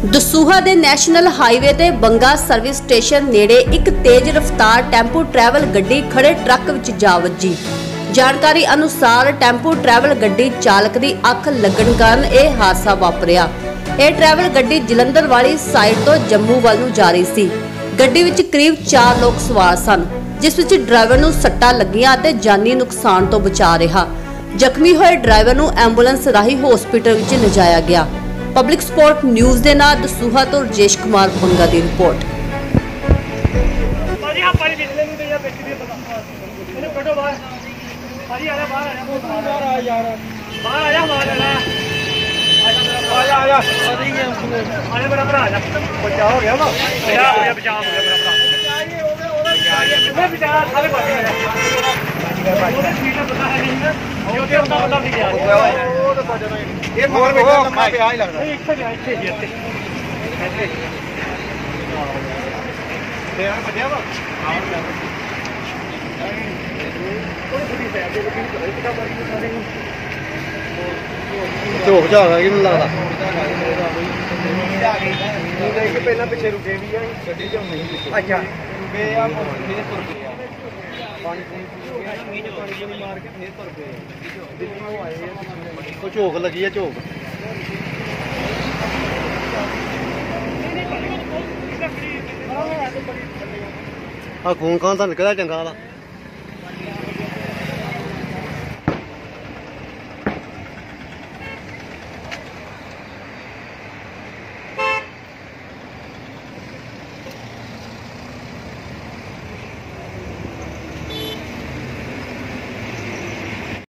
ਦਸੂਹਾ ਦੇ national highway ਤੇ Banga service station ਨੇੜੇ ਇੱਕ ਤੇਜ਼ ਰਫ਼ਤਾਰ ਟੈਂਪੂ ਟਰੈਵਲ ਗੱਡੀ ਖੜੇ ਟਰੱਕ ਵਿੱਚ ਜਾ ਵੱਜੀ। ਜਾਣਕਾਰੀ ਅਨੁਸਾਰ ਟੈਂਪੂ ਟਰੈਵਲ ਗੱਡੀ ਚਾਲਕ ਦੀ ਅੱਖ ਲੱਗਣ ਕਾਰਨ ਇਹ ਹਾਦਸਾ ਵਾਪਰਿਆ। ਇਹ ਟਰੈਵਲ ਗੱਡੀ ਜਲੰਧਰ ਵਾਲੀ ਸਾਈਡ ਤੋਂ ਜੰਮੂ ਵੱਲ ਨੂੰ ਜਾ ਰਹੀ ਸੀ। ਗੱਡੀ ਵਿੱਚ ਕਰੀਬ 4 ਲੋਕ ਸਵਾਰ ਸਨ, ਜਿਸ ਵਿੱਚ ਡਰਾਈਵਰ ਨੂੰ ਸੱਟਾਂ ਲੱਗੀਆਂ ਅਤੇ ਜਾਨੀ ਨੁਕਸਾਨ ਤੋਂ ਬਚਾ ਰਿਹਾ। ਜ਼ਖਮੀ ਹੋਏ ਡਰਾਈਵਰ ਨੂੰ ਐਂਬੂਲੈਂਸ ਰਾਹੀਂ ਹਸਪਤਾਲ ਵਿੱਚ ਲਿਜਾਇਆ ਗਿਆ। पब्लिक स्पोर्ट न्यूज़ के नाल दसूहा तो राजेश कुमार बंगा की रिपोर्ट। ये मोर में लंबा पे आई लगदा एक से ऐसे तेरा बढ़िया बा झोक जागा कि लगदा देख पहला पीछे रुके भी है गड्डी च नहीं पीछे अच्छा बे आ फिर तुर गया पानी पानी मार के फिर तुर गए दिल्ली आए तो झोक लगी है झोक खून खान तो निकला चंगा वाला